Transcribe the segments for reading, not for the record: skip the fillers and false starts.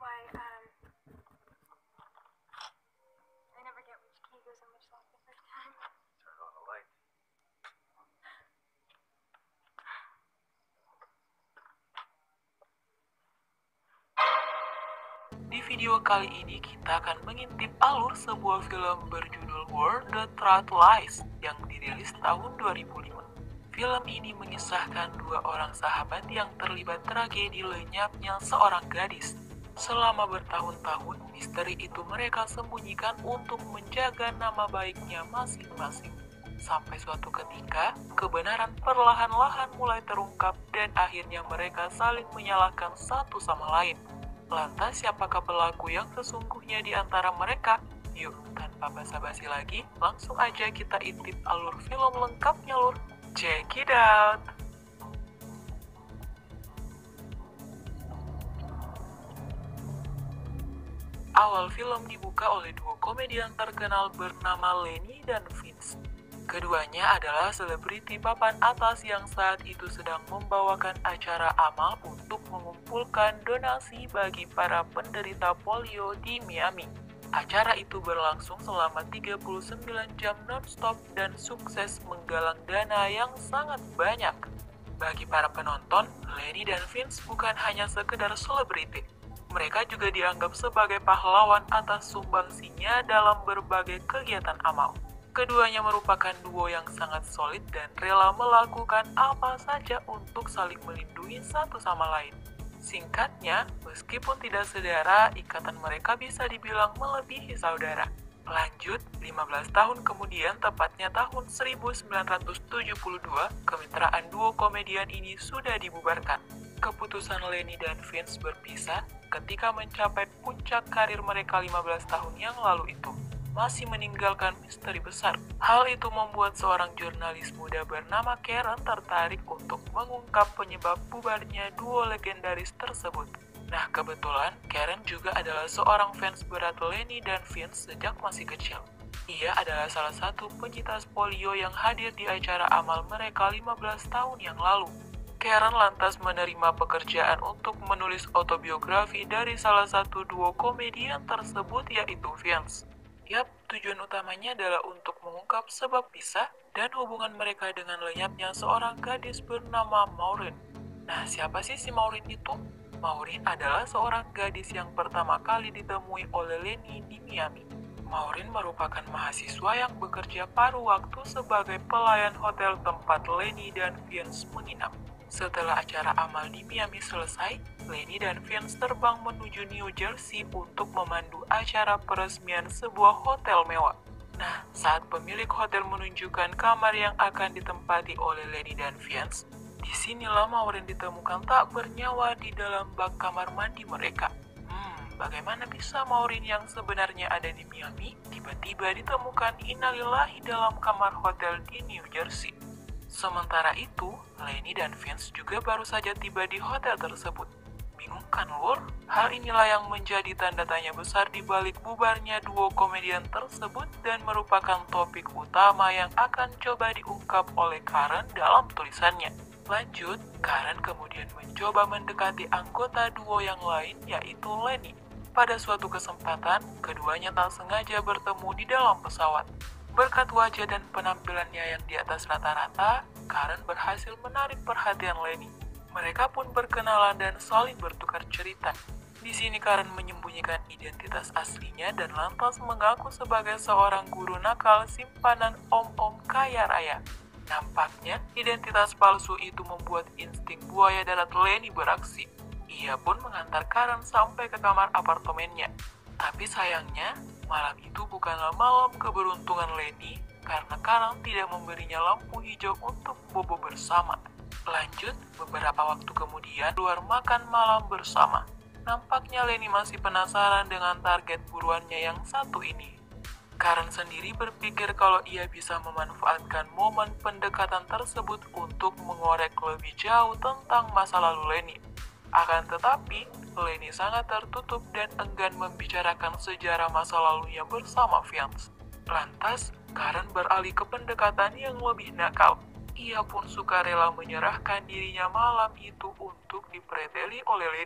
why I never get which key goes in which lock the first time. Turn on the light. Di video kali ini kita akan mengintip alur sebuah film berjudul Where the Truth Lies yang dirilis tahun 2005. Film ini mengisahkan dua orang sahabat yang terlibat tragedi lenyapnya seorang gadis. Selama bertahun-tahun, misteri itu mereka sembunyikan untuk menjaga nama baiknya masing-masing. Sampai suatu ketika, kebenaran perlahan-lahan mulai terungkap dan akhirnya mereka saling menyalahkan satu sama lain. Lantas siapakah pelaku yang sesungguhnya di antara mereka? Yuk, tanpa basa-basi lagi, langsung aja kita intip alur film lengkapnya lur. Check it out! Awal film dibuka oleh duo komedian terkenal bernama Lenny dan Vince. Keduanya adalah selebriti papan atas yang saat itu sedang membawakan acara amal untuk mengumpulkan donasi bagi para penderita polio di Miami. Acara itu berlangsung selama 39 jam non-stop dan sukses menggalang dana yang sangat banyak. Bagi para penonton, Lenny dan Vince bukan hanya sekedar selebriti. Mereka juga dianggap sebagai pahlawan atas sumbangsinya dalam berbagai kegiatan amal. Keduanya merupakan duo yang sangat solid dan rela melakukan apa saja untuk saling melindungi satu sama lain. Singkatnya, meskipun tidak saudara, ikatan mereka bisa dibilang melebihi saudara. Lanjut, 15 tahun kemudian, tepatnya tahun 1972, kemitraan duo komedian ini sudah dibubarkan. Keputusan Lenny dan Vince berpisah ketika mencapai puncak karir mereka 15 tahun yang lalu itu. Masih meninggalkan misteri besar. Hal itu membuat seorang jurnalis muda bernama Karen tertarik untuk mengungkap penyebab bubarnya duo legendaris tersebut. Nah, kebetulan Karen juga adalah seorang fans berat Lenny dan Vince sejak masih kecil. Ia adalah salah satu penyintas polio yang hadir di acara amal mereka 15 tahun yang lalu. Karen lantas menerima pekerjaan untuk menulis autobiografi dari salah satu duo komedian tersebut yaitu Vince. Yap, tujuan utamanya adalah untuk mengungkap sebab pisah dan hubungan mereka dengan lenyapnya seorang gadis bernama Maureen. Nah, siapa sih si Maureen itu? Maureen adalah seorang gadis yang pertama kali ditemui oleh Lenny di Miami. Maureen merupakan mahasiswa yang bekerja paruh waktu sebagai pelayan hotel tempat Lenny dan Vince menginap. Setelah acara amal di Miami selesai, Lenny dan Vince terbang menuju New Jersey untuk memandu acara peresmian sebuah hotel mewah. Nah, saat pemilik hotel menunjukkan kamar yang akan ditempati oleh Lenny dan Vince, disinilah Maureen ditemukan tak bernyawa di dalam bak kamar mandi mereka. Bagaimana bisa Maureen yang sebenarnya ada di Miami, tiba-tiba ditemukan innalillahi dalam kamar hotel di New Jersey? Sementara itu, Lenny dan Vince juga baru saja tiba di hotel tersebut. Bingung kan lur? Hal inilah yang menjadi tanda tanya besar di balik bubarnya duo komedian tersebut dan merupakan topik utama yang akan coba diungkap oleh Karen dalam tulisannya. Lanjut, Karen kemudian mencoba mendekati anggota duo yang lain yaitu Lenny. Pada suatu kesempatan, keduanya tak sengaja bertemu di dalam pesawat. Berkat wajah dan penampilannya yang di atas rata-rata, Karen berhasil menarik perhatian Lenny. Mereka pun berkenalan dan saling bertukar cerita. Di sini Karen menyembunyikan identitas aslinya dan lantas mengaku sebagai seorang guru nakal simpanan om-om kaya raya. Nampaknya, identitas palsu itu membuat insting buaya darat Lenny beraksi. Ia pun mengantar Karen sampai ke kamar apartemennya. Tapi sayangnya, malam itu bukanlah malam keberuntungan Lenny karena Karen tidak memberinya lampu hijau untuk bobo bersama. Lanjut, beberapa waktu kemudian keluar makan malam bersama. Nampaknya Lenny masih penasaran dengan target buruannya yang satu ini. Karen sendiri berpikir kalau ia bisa memanfaatkan momen pendekatan tersebut untuk mengorek lebih jauh tentang masa lalu Lenny. Akan tetapi, Lenny sangat tertutup dan enggan membicarakan sejarah masa lalunya bersama Vince. Lantas, Karen beralih ke pendekatan yang lebih nakal. Ia pun sukarela menyerahkan dirinya malam itu untuk dipreteli oleh Lenny.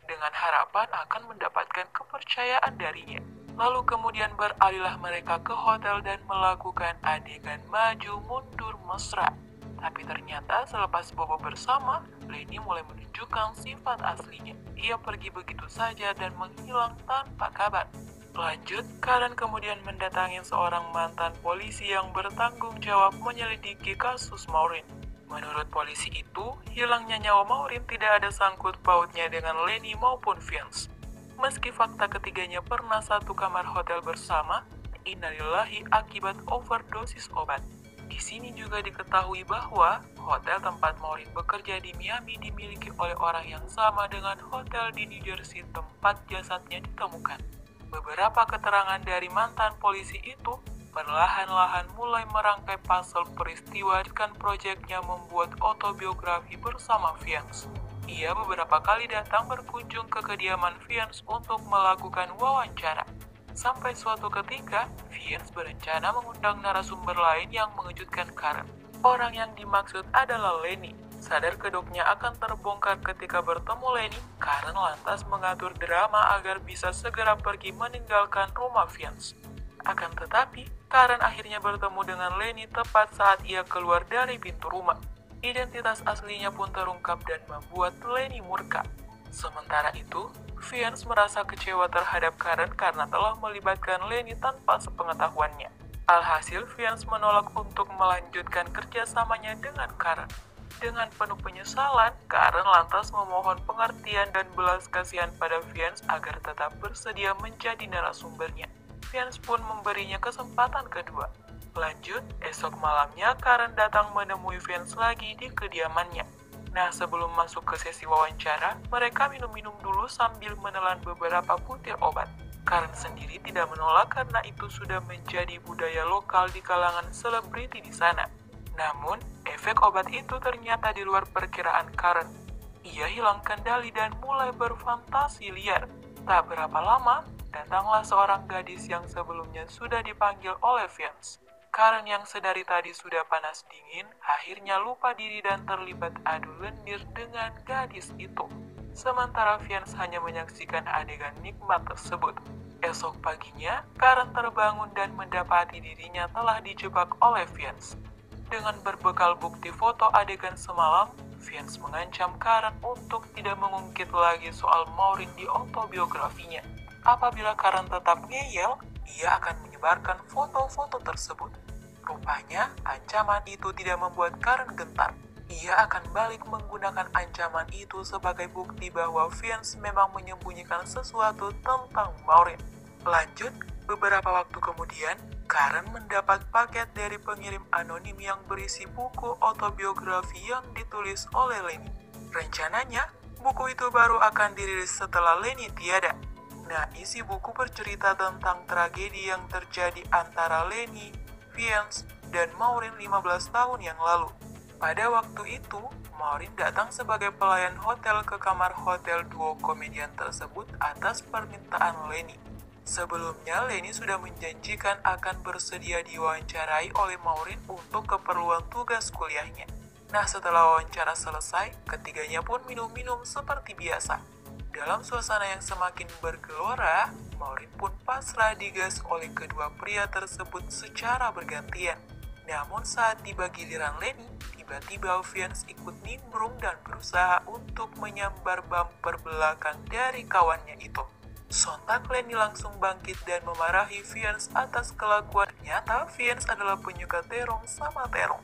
dengan harapan akan mendapatkan kepercayaan darinya. Lalu kemudian beralihlah mereka ke hotel dan melakukan adegan maju mundur mesra. Tapi ternyata selepas bobo bersama, Lenny mulai menunjukkan sifat aslinya. Ia pergi begitu saja dan menghilang tanpa kabar. Lanjut, Karen kemudian mendatangi seorang mantan polisi yang bertanggung jawab menyelidiki kasus Maureen. Menurut polisi itu, hilangnya nyawa Maureen tidak ada sangkut pautnya dengan Lenny maupun Vince. Meski fakta ketiganya pernah satu kamar hotel bersama, innalillahi akibat overdosis obat. Di sini juga diketahui bahwa hotel tempat Maureen bekerja di Miami dimiliki oleh orang yang sama dengan hotel di New Jersey tempat jasadnya ditemukan. Beberapa keterangan dari mantan polisi itu perlahan-lahan mulai merangkai puzzle peristiwa dan proyeknya membuat autobiografi bersama Vince. Ia beberapa kali datang berkunjung ke kediaman Vince untuk melakukan wawancara. Sampai suatu ketika, Vince berencana mengundang narasumber lain yang mengejutkan Karen. Orang yang dimaksud adalah Lenny. Sadar kedoknya akan terbongkar ketika bertemu Lenny, Karen lantas mengatur drama agar bisa segera pergi meninggalkan rumah Vince. Akan tetapi, Karen akhirnya bertemu dengan Lenny tepat saat ia keluar dari pintu rumah. Identitas aslinya pun terungkap dan membuat Lenny murka. Sementara itu, Vince merasa kecewa terhadap Karen karena telah melibatkan Lenny tanpa sepengetahuannya. Alhasil, Vince menolak untuk melanjutkan kerjasamanya dengan Karen. Dengan penuh penyesalan, Karen lantas memohon pengertian dan belas kasihan pada Vince agar tetap bersedia menjadi narasumbernya. Vince pun memberinya kesempatan kedua. Lanjut, esok malamnya Karen datang menemui Vince lagi di kediamannya. Nah, sebelum masuk ke sesi wawancara, mereka minum-minum dulu sambil menelan beberapa butir obat. Karen sendiri tidak menolak karena itu sudah menjadi budaya lokal di kalangan selebriti di sana. Namun, efek obat itu ternyata di luar perkiraan Karen. Ia hilang kendali dan mulai berfantasi liar. Tak berapa lama, datanglah seorang gadis yang sebelumnya sudah dipanggil oleh Vince. Karen yang sedari tadi sudah panas dingin, akhirnya lupa diri dan terlibat adu lendir dengan gadis itu. Sementara Vince hanya menyaksikan adegan nikmat tersebut. Esok paginya, Karen terbangun dan mendapati dirinya telah dijebak oleh Vince. Dengan berbekal bukti foto adegan semalam, Vince mengancam Karen untuk tidak mengungkit lagi soal Maureen di autobiografinya. Apabila Karen tetap ngeyel, ia akan menyebarkan foto-foto tersebut. Rupanya, ancaman itu tidak membuat Karen gentar. Ia akan balik menggunakan ancaman itu sebagai bukti bahwa Vince memang menyembunyikan sesuatu tentang Maureen. Lanjut, beberapa waktu kemudian, Karen mendapat paket dari pengirim anonim yang berisi buku autobiografi yang ditulis oleh Lenny. Rencananya, buku itu baru akan dirilis setelah Lenny tiada. Nah, isi buku bercerita tentang tragedi yang terjadi antara Lenny, Vince, dan Maureen 15 tahun yang lalu. Pada waktu itu, Maureen datang sebagai pelayan hotel ke kamar hotel duo komedian tersebut atas permintaan Lenny. Sebelumnya, Lenny sudah menjanjikan akan bersedia diwawancarai oleh Maureen untuk keperluan tugas kuliahnya. Nah, setelah wawancara selesai, ketiganya pun minum-minum seperti biasa. Dalam suasana yang semakin bergelora, Maureen pun pasrah digas oleh kedua pria tersebut secara bergantian. Namun saat tiba giliran Lenny, tiba-tiba Vince ikut nimbrung dan berusaha untuk menyambar bumper belakang dari kawannya itu. Sontak Lenny langsung bangkit dan memarahi Vince atas kelakuan. Ternyata Vince adalah penyuka terong sama terong.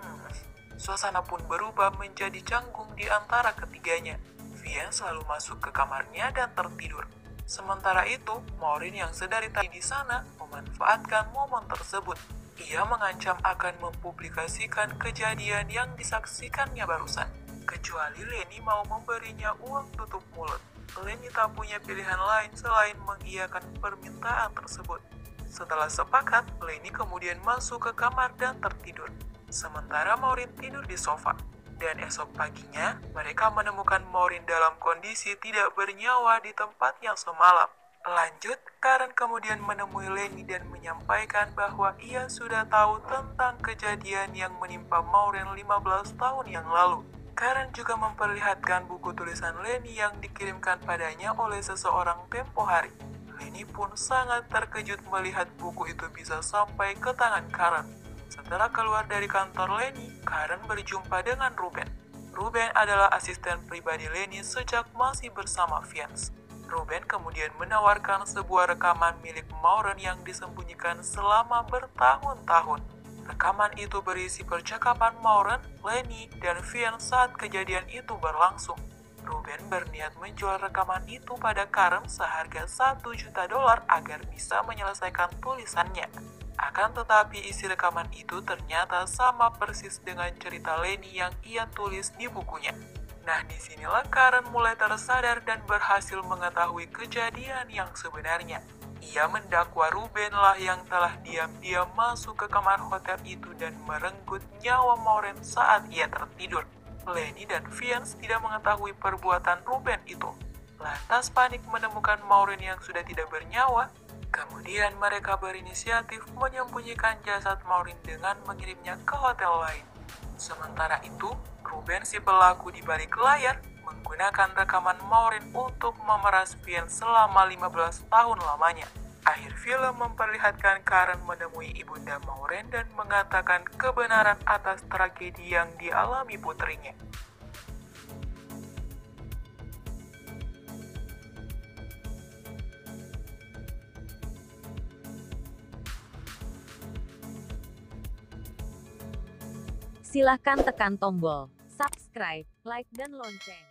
Suasana pun berubah menjadi canggung di antara ketiganya. Vince lalu masuk ke kamarnya dan tertidur. Sementara itu, Maureen yang sedari tadi di sana memanfaatkan momen tersebut. Ia mengancam akan mempublikasikan kejadian yang disaksikannya barusan. Kecuali Lenny mau memberinya uang tutup mulut. Lenny tak punya pilihan lain selain mengiyakan permintaan tersebut. Setelah sepakat, Lenny kemudian masuk ke kamar dan tertidur. Sementara Maureen tidur di sofa. Dan esok paginya, mereka menemukan Maureen dalam kondisi tidak bernyawa di tempat yang semalam. Lanjut, Karen kemudian menemui Lenny dan menyampaikan bahwa ia sudah tahu tentang kejadian yang menimpa Maureen 15 tahun yang lalu. Karen juga memperlihatkan buku tulisan Lenny yang dikirimkan padanya oleh seseorang tempo hari. Lenny pun sangat terkejut melihat buku itu bisa sampai ke tangan Karen. Setelah keluar dari kantor Lenny, Karen berjumpa dengan Ruben. Ruben adalah asisten pribadi Lenny sejak masih bersama Vince. Ruben kemudian menawarkan sebuah rekaman milik Maureen yang disembunyikan selama bertahun-tahun. Rekaman itu berisi percakapan Maureen, Lenny, dan Vince saat kejadian itu berlangsung. Ruben berniat menjual rekaman itu pada Karen seharga $1 juta agar bisa menyelesaikan tulisannya. Akan tetapi isi rekaman itu ternyata sama persis dengan cerita Lenny yang ia tulis di bukunya. Nah, disinilah Karen mulai tersadar dan berhasil mengetahui kejadian yang sebenarnya. Ia mendakwa Ruben lah yang telah diam-diam masuk ke kamar hotel itu dan merenggut nyawa Maureen saat ia tertidur. Lenny dan Vince tidak mengetahui perbuatan Ruben itu. Lantas panik menemukan Maureen yang sudah tidak bernyawa. Kemudian mereka berinisiatif menyembunyikan jasad Maureen dengan mengirimnya ke hotel lain. Sementara itu, Ruben si pelaku di balik layar menggunakan rekaman Maureen untuk memeras Vince selama 15 tahun lamanya. Akhir film memperlihatkan Karen menemui ibunda Maureen dan mengatakan kebenaran atas tragedi yang dialami putrinya. Silahkan tekan tombol subscribe, like, dan lonceng.